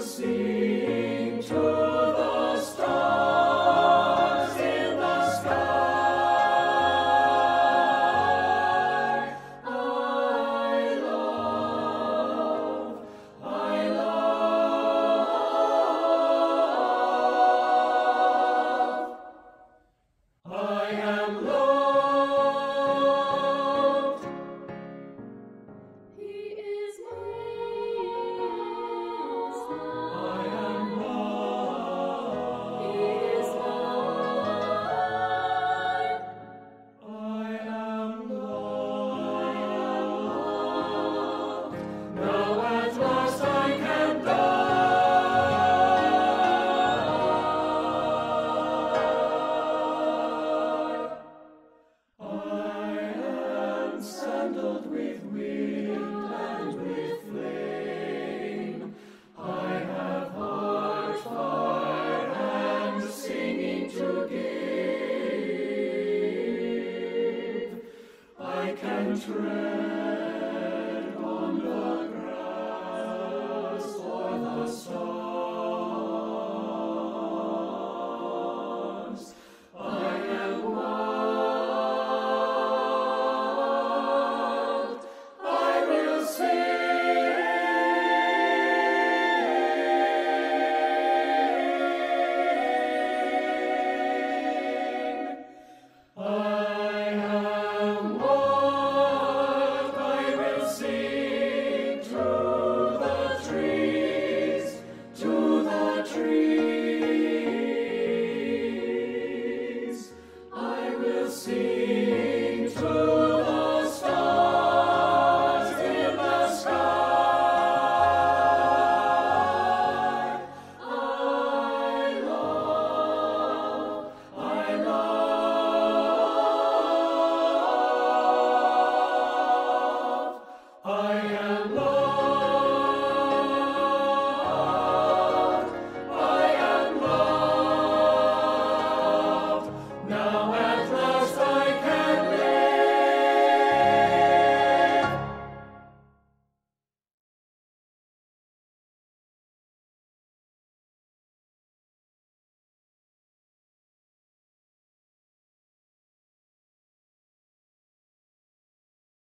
sing to the stars in the sky. I love, I love, I am loved. He is mine. I am loved. He is mine. I am loved. Now at last I can die. I am sandaled with wind and with flame. I have heart, fire, and singing to give. I can tread